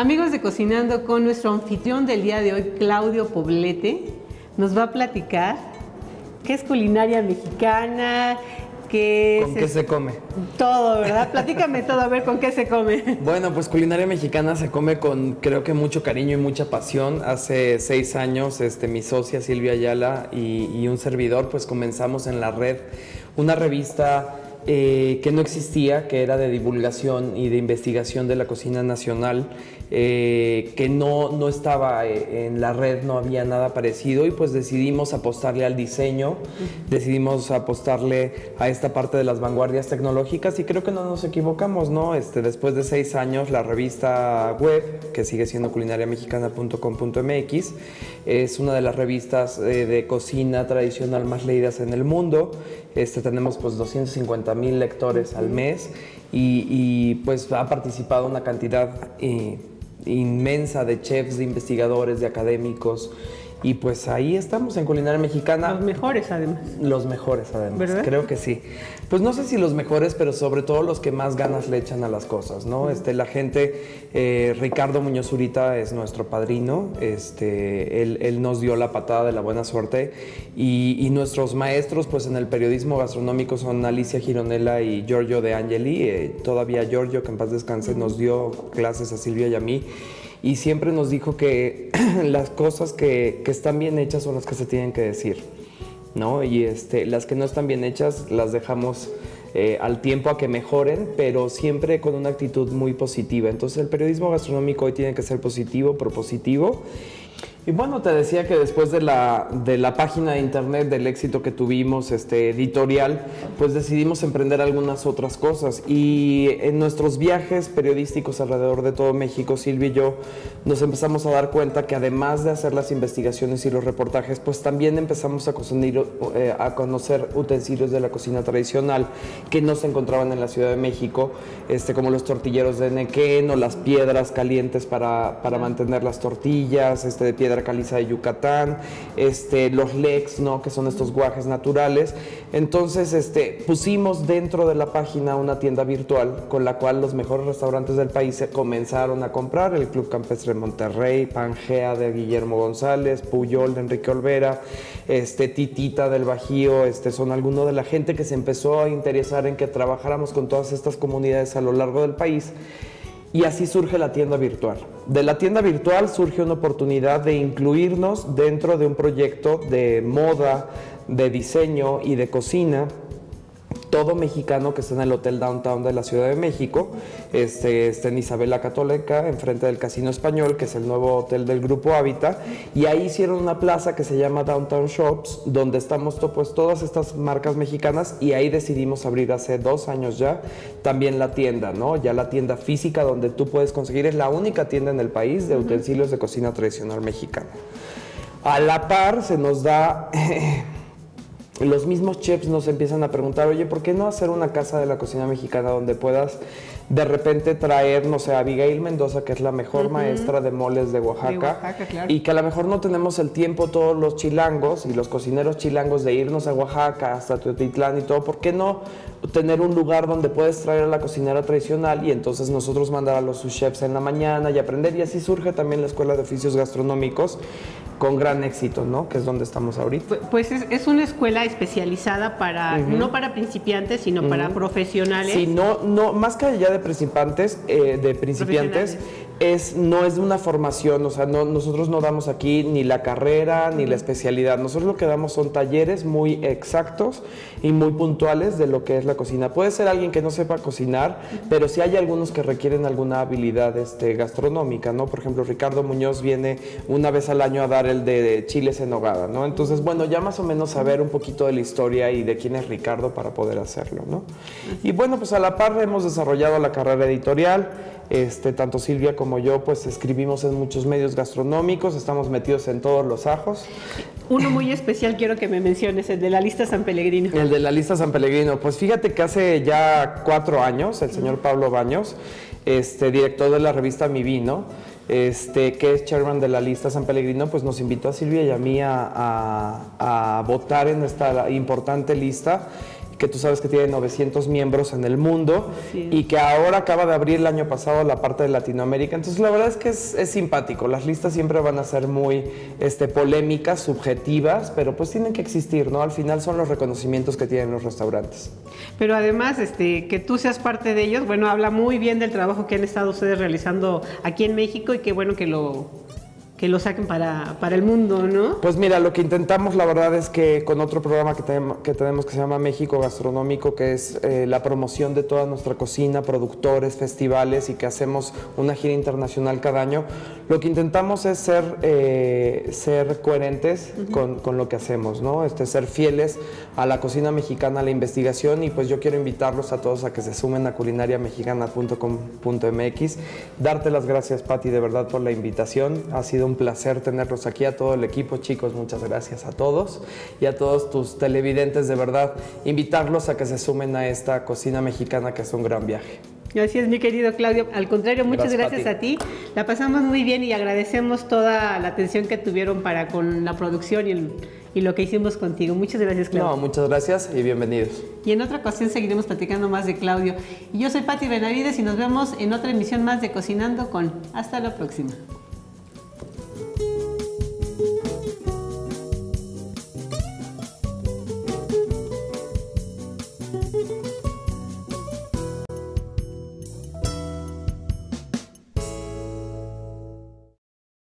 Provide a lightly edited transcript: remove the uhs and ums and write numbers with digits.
Amigos de Cocinando, con nuestro anfitrión del día de hoy, Claudio Poblete, nos va a platicar qué es culinaria mexicana, ¿Con qué se come? Todo, ¿verdad? Platícame todo, a ver, ¿con qué se come? Bueno, pues culinaria mexicana se come con, creo que mucho cariño y mucha pasión. Hace 6 años, mi socia Silvia Ayala y un servidor, pues comenzamos en La Red, una revista que no existía, que era de divulgación y de investigación de la cocina nacional, que no estaba en La Red, no había nada parecido, y pues decidimos apostarle al diseño, decidimos apostarle a esta parte de las vanguardias tecnológicas, y creo que no nos equivocamos, ¿no? Después de 6 años, la revista web, que sigue siendo culinariamexicana.com.mx, es una de las revistas de cocina tradicional más leídas en el mundo. Tenemos pues 250,000 lectores al mes y pues ha participado una cantidad inmensa de chefs, de investigadores, de académicos, y pues ahí estamos en Culinaria Mexicana. Los mejores además. Los mejores además, ¿verdad? Creo que sí. Pues no sé si los mejores, pero sobre todo los que más ganas le echan a las cosas, ¿no? La gente, Ricardo Muñoz Zurita es nuestro padrino, él nos dio la patada de la buena suerte, y nuestros maestros pues en el periodismo gastronómico son Alicia Gironella y Giorgio De Angeli. Todavía Giorgio, que en paz descanse, nos dio clases a Silvia y a mí, y siempre nos dijo que las cosas que están bien hechas son las que se tienen que decir, ¿no? Y las que no están bien hechas las dejamos al tiempo a que mejoren, pero siempre con una actitud muy positiva. Entonces el periodismo gastronómico hoy tiene que ser positivo, propositivo. Y bueno, te decía que después de la página de internet, del éxito que tuvimos editorial, pues decidimos emprender algunas otras cosas. Y en nuestros viajes periodísticos alrededor de todo México, Silvia y yo nos empezamos a dar cuenta que además de hacer las investigaciones y los reportajes, pues también empezamos a conocer utensilios de la cocina tradicional que no se encontraban en la Ciudad de México, como los tortilleros de Nequén o las piedras calientes para mantener las tortillas, de piedra caliza de Yucatán, los lecs, ¿no? Que son estos guajes naturales. Entonces, pusimos dentro de la página una tienda virtual con la cual los mejores restaurantes del país se comenzaron a comprar: el Club Campestre de Monterrey, Pangea de Guillermo González, Puyol de Enrique Olvera, Titita del Bajío, son algunos de la gente que se empezó a interesar en que trabajáramos con todas estas comunidades a lo largo del país. Y así surge la tienda virtual. De la tienda virtual surge una oportunidad de incluirnos dentro de un proyecto de moda, de diseño y de cocina, todo mexicano, que está en el Hotel Downtown de la Ciudad de México. Está en Isabel la Católica, enfrente del Casino Español, que es el nuevo hotel del Grupo Hábitat, y ahí hicieron una plaza que se llama Downtown Shops, donde estamos pues todas estas marcas mexicanas, y ahí decidimos abrir hace 2 años ya también la tienda, ¿no? Ya la tienda física donde tú puedes conseguir, es la única tienda en el país de utensilios de cocina tradicional mexicana. A la par se nos da... los mismos chefs nos empiezan a preguntar: oye, ¿por qué no hacer una casa de la cocina mexicana donde puedas de repente traer, no sé, a Abigail Mendoza, que es la mejor maestra de moles de Oaxaca, claro. Y que a lo mejor no tenemos el tiempo todos los chilangos y los cocineros chilangos de irnos a Oaxaca hasta Teotitlán y todo? ¿Por qué no tener un lugar donde puedes traer a la cocinera tradicional y entonces nosotros mandar a los sus chefs en la mañana y aprender? Y así surge también la Escuela de Oficios Gastronómicos, con gran éxito, ¿no? Que es donde estamos ahorita. Pues es una escuela especializada para, no para principiantes, sino para profesionales. Sí, no, más que allá de principiantes, no es una formación, o sea, nosotros no damos aquí ni la carrera ni la especialidad. Nosotros lo que damos son talleres muy exactos y muy puntuales de lo que es la cocina. Puede ser alguien que no sepa cocinar, pero sí hay algunos que requieren alguna habilidad gastronómica, ¿no? Por ejemplo, Ricardo Muñoz viene una vez al año a dar el de chiles en nogada, ¿no? Entonces, bueno, ya más o menos saber un poquito de la historia y de quién es Ricardo para poder hacerlo, ¿no? Y bueno, pues a la par hemos desarrollado la carrera editorial. Tanto Silvia como yo pues escribimos en muchos medios gastronómicos, estamos metidos en todos los ajos. Uno muy especial quiero que me menciones, el de la lista San Pellegrino. El de la lista San Pellegrino, pues fíjate que hace ya 4 años el señor Pablo Baños, director de la revista Mi Vino, que es chairman de la lista San Pellegrino, pues nos invitó a Silvia y a mí a votar en esta importante lista. que tú sabes que tiene 900 miembros en el mundo y que ahora acaba de abrir el año pasado la parte de Latinoamérica. Entonces la verdad es que es simpático. Las listas siempre van a ser muy polémicas, subjetivas, pero pues tienen que existir, ¿no? Al final son los reconocimientos que tienen los restaurantes. Pero además, que tú seas parte de ellos, bueno, habla muy bien del trabajo que han estado ustedes realizando aquí en México y qué bueno que lo saquen para el mundo, ¿no? Pues mira, lo que intentamos la verdad es que con otro programa que tenemos que se llama México Gastronómico, que es la promoción de toda nuestra cocina, productores, festivales y que hacemos una gira internacional cada año, lo que intentamos es ser coherentes con lo que hacemos, ¿no? Ser fieles a la cocina mexicana, a la investigación y pues yo quiero invitarlos a todos a que se sumen a culinariamexicana.com.mx. Darte las gracias, Pati, de verdad por la invitación. Ha sido un placer tenerlos aquí, a todo el equipo, chicos, muchas gracias a todos y a todos tus televidentes, de verdad, invitarlos a que se sumen a esta cocina mexicana que es un gran viaje. Así es, mi querido Claudio. Al contrario, muchas gracias a ti. La pasamos muy bien y agradecemos toda la atención que tuvieron con la producción y lo que hicimos contigo. Muchas gracias, Claudio. No, muchas gracias y bienvenidos. Y en otra ocasión seguiremos platicando más de Claudio. Y yo soy Pati Benavides y nos vemos en otra emisión más de Cocinando con. Hasta la próxima.